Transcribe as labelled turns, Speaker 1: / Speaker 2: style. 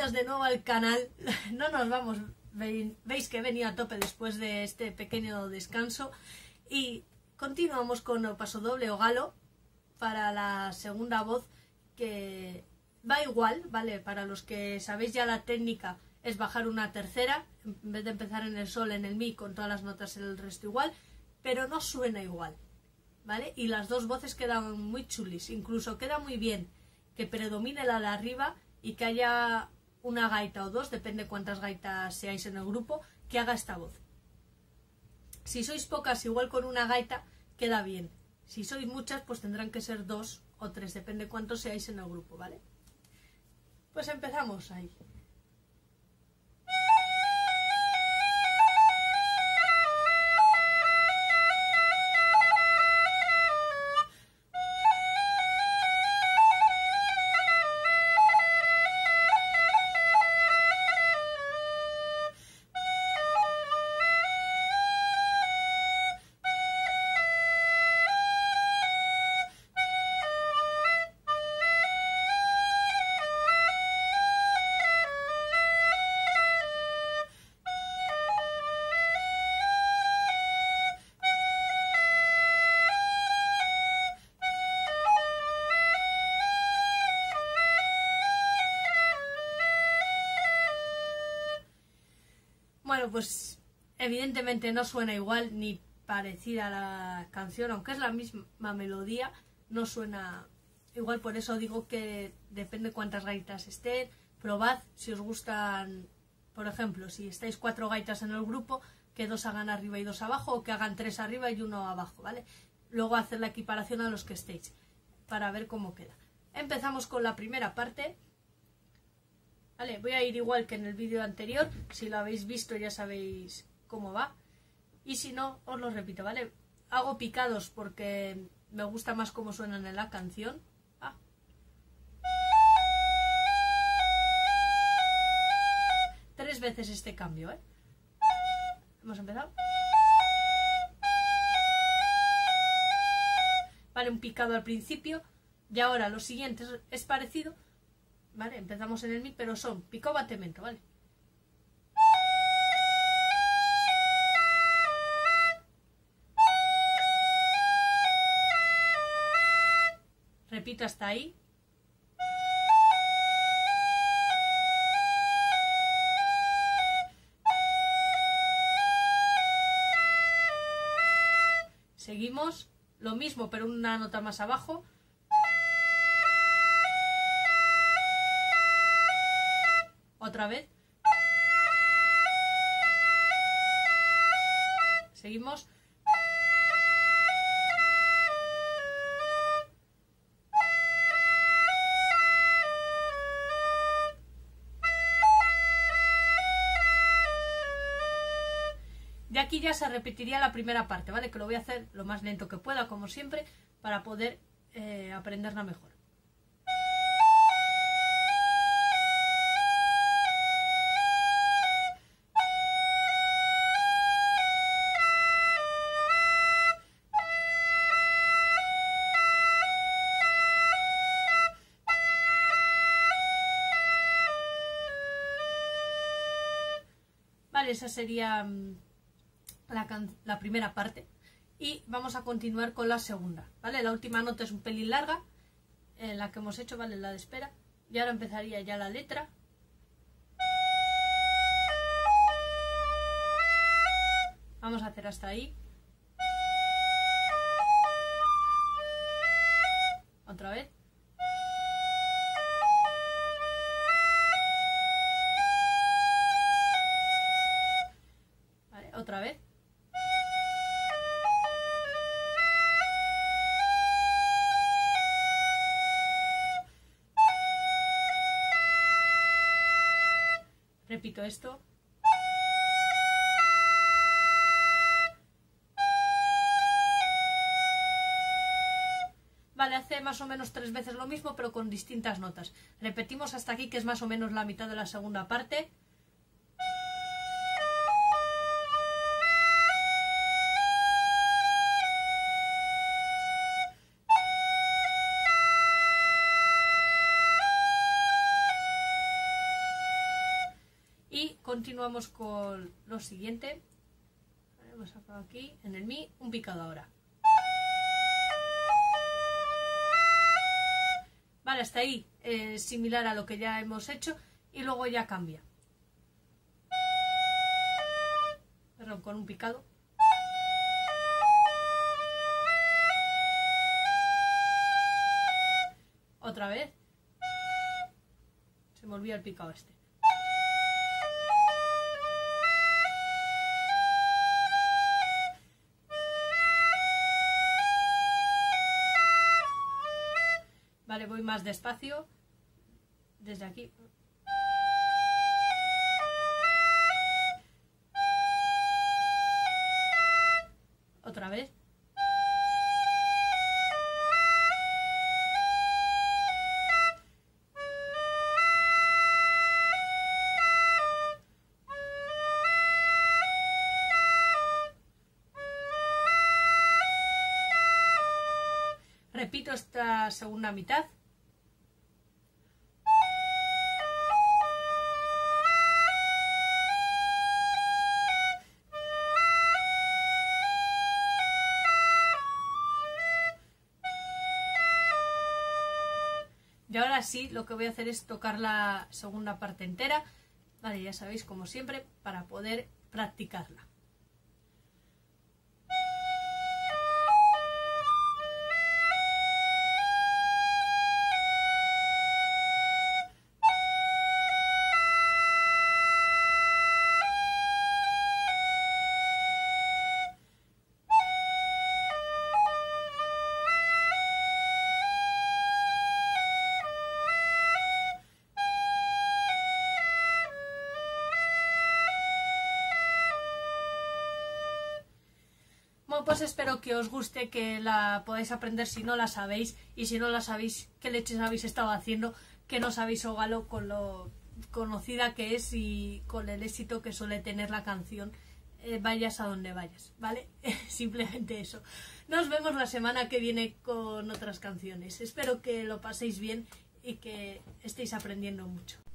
Speaker 1: bienvenidos de nuevo al canal. No nos vamos, veis que he venido a tope después de este pequeño descanso y continuamos con el pasodoble o galo para la segunda voz, que va igual, ¿vale? Para los que sabéis ya la técnica es bajar una tercera, en vez de empezar en el sol, en el mi, con todas las notas el resto igual, pero no suena igual, ¿vale? Y las dos voces quedan muy chulis, incluso queda muy bien que predomine la de arriba y que haya una gaita o dos, depende cuántas gaitas seáis en el grupo, que haga esta voz. Si sois pocas, igual con una gaita queda bien. Si sois muchas, pues tendrán que ser dos o tres, depende cuántos seáis en el grupo, ¿vale? Pues empezamos ahí. Bueno, pues evidentemente no suena igual ni parecida a la canción, aunque es la misma melodía, no suena igual. Por eso digo que depende cuántas gaitas estén. Probad si os gustan, por ejemplo, si estáis 4 gaitas en el grupo, que 2 hagan arriba y 2 abajo, o que hagan 3 arriba y 1 abajo, ¿vale? Luego hacer la equiparación a los que estéis, para ver cómo queda. Empezamos con la primera parte. Vale, voy a ir igual que en el vídeo anterior. Si lo habéis visto ya sabéis cómo va. Y si no, os lo repito, ¿vale? Hago picados porque me gusta más cómo suenan en la canción. Ah. 3 veces este cambio, ¿eh? Hemos empezado. Vale, un picado al principio. Y ahora lo siguiente es parecido. Vale, empezamos en el mi, pero son pico batemento, ¿vale? Repito hasta ahí. Seguimos, lo mismo, pero una nota más abajo. Otra vez. Seguimos. De aquí ya se repetiría la primera parte, ¿vale? Que lo voy a hacer lo más lento que pueda, como siempre, para poder aprenderla mejor. Vale, esa sería la primera parte. Y vamos a continuar con la segunda, ¿vale? La última nota es un pelín larga, en la que hemos hecho, ¿vale? La de espera. Y ahora empezaría ya la letra. Vamos a hacer hasta ahí. Otra vez. Vale, otra vez. Repito esto. Vale, hace más o menos 3 veces lo mismo, pero con distintas notas. Repetimos hasta aquí, que es más o menos la mitad de la segunda parte. continuamos con lo siguiente. Hemos sacado aquí en el mi un picado ahora. Vale, hasta ahí similar a lo que ya hemos hecho y luego ya cambia. Perdón, con un picado. Otra vez. Se me olvida el picado este. Vale, voy más despacio. Desde aquí. Otra vez. Repito esta segunda mitad. Y ahora sí, lo que voy a hacer es tocar la segunda parte entera. Vale, ya sabéis, como siempre, para poder practicarla. Pues espero que os guste, que la podáis aprender si no la sabéis, y si no la sabéis, qué leches habéis estado haciendo, que no sabéis Ógalo con lo conocida que es y con el éxito que suele tener la canción, vayas a donde vayas, ¿vale? Simplemente eso. Nos vemos la semana que viene con otras canciones. Espero que lo paséis bien y que estéis aprendiendo mucho.